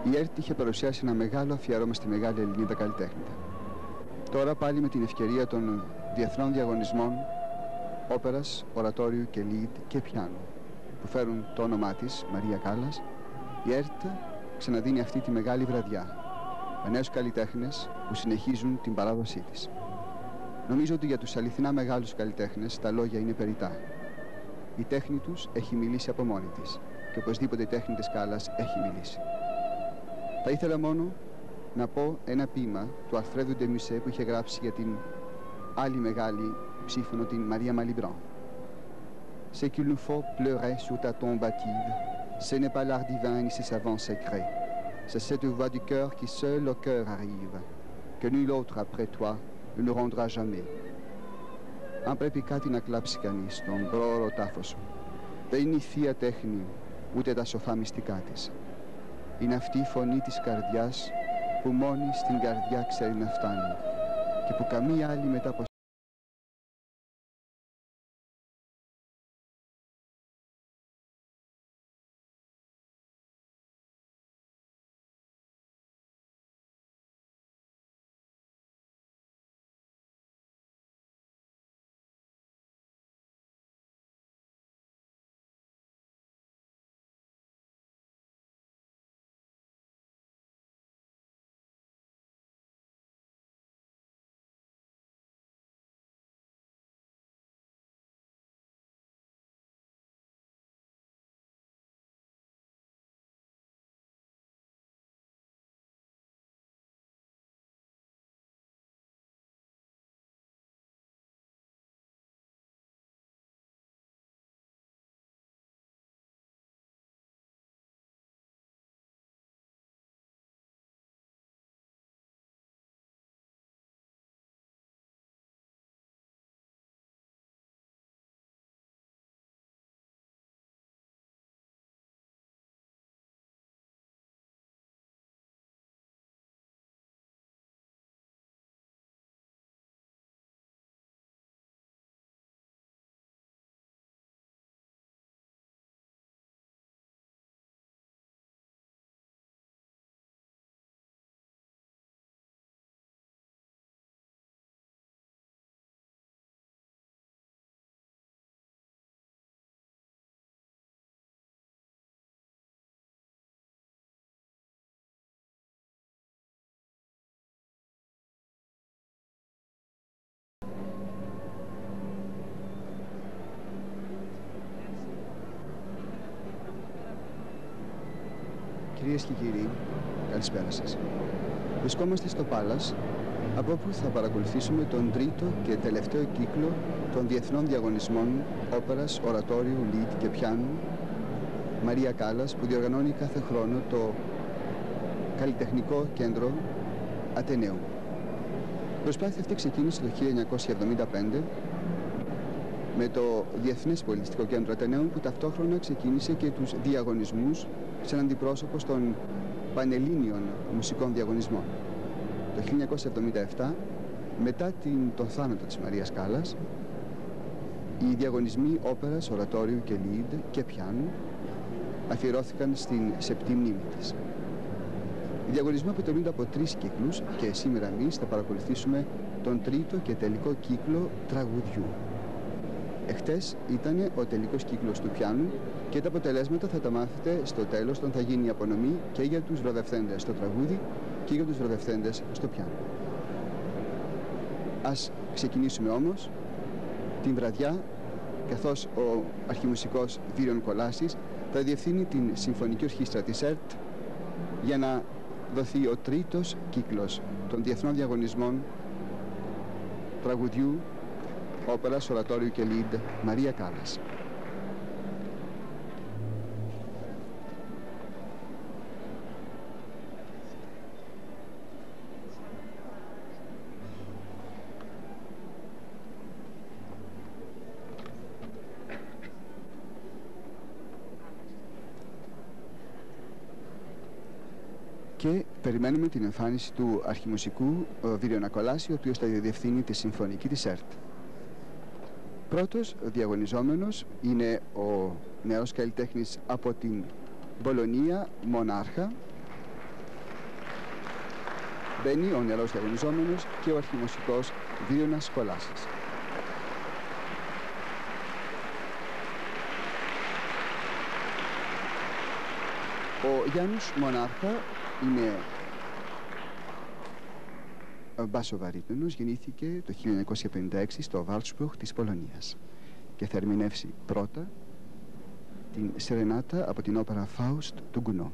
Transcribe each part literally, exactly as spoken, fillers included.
η ΕΡΤ είχε παρουσιάσει ένα μεγάλο αφιέρωμα στη μεγάλη Ελληνίδα καλλιτέχνητα. Τώρα πάλι με την ευκαιρία των διεθνών διαγωνισμών όπερας, ορατόριου και lead και πιάνου που φέρουν το όνομά της, Μαρία Κάλλας, η ΕΡΤ ξαναδίνει αυτή τη μεγάλη βραδιά με νέους καλλιτέχνες που συνεχίζουν την παράδοσή της. Νομίζω ότι για τους αληθινά μεγάλους καλλιτέχνες τα λόγια είναι περιττά. Η τέχνη τους έχει μιλήσει από μόνη της και οπωσδήποτε η τέχνη της Κάλλας έχει μιλήσει. Θα ήθελα μόνο να πω ένα ποίημα του Αλφρέδου ντε Μουσέ που είχε γράψει για την άλλη μεγάλη ψήφωνο, την Μαρία Μαλιμπράν. C'est qu'il nous faut pleurer sur ta tombe hâtive. Ce n'est pas l'art divin ni ses savants secrets. C'est cette voix du cœur qui seule au cœur arrive, que nul autre après toi ne nous rendra jamais. Αν πρέπει κάτι να κλάψει κανείς στον πρόωρο τάφο σου, δεν είναι η θεία τέχνη ούτε τα σοφά μυστικά της. Είναι αυτή η φωνή της καρδιάς που μόνη στην καρδιά ξέρει να φτάνει και που καμία άλλη μετά από Κυρίες και κύριοι, καλησπέρα σας. Βρισκόμαστε στο Πάλας, από όπου θα παρακολουθήσουμε τον τρίτο και τελευταίο κύκλο των διεθνών διαγωνισμών όπερας, ορατόριου, lead και πιάνου Μαρία Κάλλας, που διοργανώνει κάθε χρόνο το καλλιτεχνικό κέντρο Ατενέου. Η προσπάθεια αυτή ξεκίνησε το χίλια εννιακόσια εβδομήντα πέντε με το Διεθνές Πολιτιστικό Κέντρο Ατενέου, που ταυτόχρονα ξεκίνησε και τους διαγωνισμούς σαν αντιπρόσωπος των Πανελλήνιων Μουσικών Διαγωνισμών. Το χίλια εννιακόσια εβδομήντα επτά, μετά την, τον θάνατο της Μαρίας Κάλλας, οι διαγωνισμοί όπερας, ορατόριου και lead και πιάνου αφιερώθηκαν στην σεπτή μνήμη της. Οι διαγωνισμοί αποτελούνται από τρεις κύκλους και σήμερα εμείς θα παρακολουθήσουμε τον τρίτο και τελικό κύκλο τραγουδιού. Εχθές ήταν ο τελικός κύκλος του πιάνου και τα αποτελέσματα θα τα μάθετε στο τέλος, όταν θα γίνει η απονομή και για τους βραβευθέντες στο τραγούδι και για τους βραβευθέντες στο πιάνο. Ας ξεκινήσουμε όμως την βραδιά, καθώς ο αρχιμουσικός Βίριον Κολάσης θα διευθύνει την Συμφωνική Ορχήστρα της ΕΡΤ για να δοθεί ο τρίτος κύκλος των διεθνών διαγωνισμών τραγουδιού, όπερας, ορατόριου και lead Μαρία Κάλλας. Και περιμένουμε την εμφάνιση του αρχιμουσικού Βίριον Κολάση, ο οποίος θα διευθύνει τη Συμφωνική της ΕΡΤ. Πρώτος διαγωνιζόμενος είναι ο νέος καλλιτέχνης από την Μπολονία, Μονάρχα, Μπαίνει ο νεαρός διαγωνιζόμενος και ο αρχιμουσικός Βίωνας Κολάσης. Ο Γιάννους Μονάρχα είναι μπάσο-βαρύτονος, γεννήθηκε το χίλια εννιακόσια πενήντα έξι στο Βάλτσμπουργκ της Πολωνίας και θα ερμηνεύσει πρώτα την Σερενάτα από την όπερα Φάουστ του Γκουνό.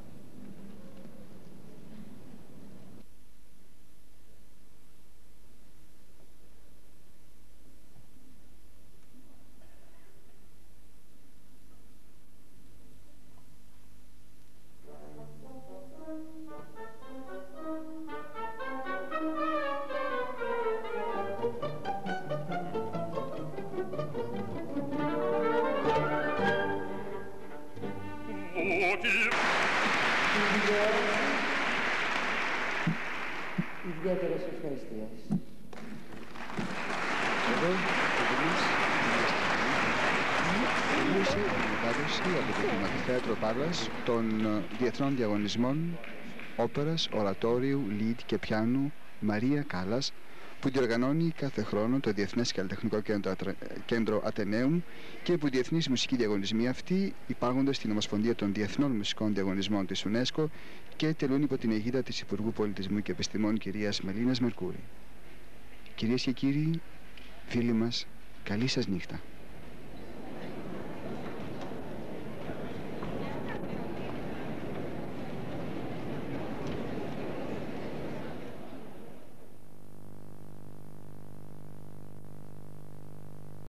Ιδιαίτερες ευχαριστίες. Εδώ τελείωσε η μετάδοση από το Κινηματοθέατρο Πάλας των διεθνών διαγωνισμών όπερας, ορατόριου, λιντ και πιάνου Μαρία Κάλλας, που διοργανώνει κάθε χρόνο το Διεθνές Καλλιτεχνικό Κέντρο Ατενέουμ και που οι διεθνείς μουσικοί διαγωνισμοί αυτοί υπάγονται στην Ομοσπονδία των Διεθνών Μουσικών Διαγωνισμών της UNESCO και τελούν υπό την αιγίδα της Υπουργού Πολιτισμού και Επιστημών κυρίας Μελίνας Μερκούρη. Κυρίες και κύριοι, φίλοι μας, καλή σας νύχτα.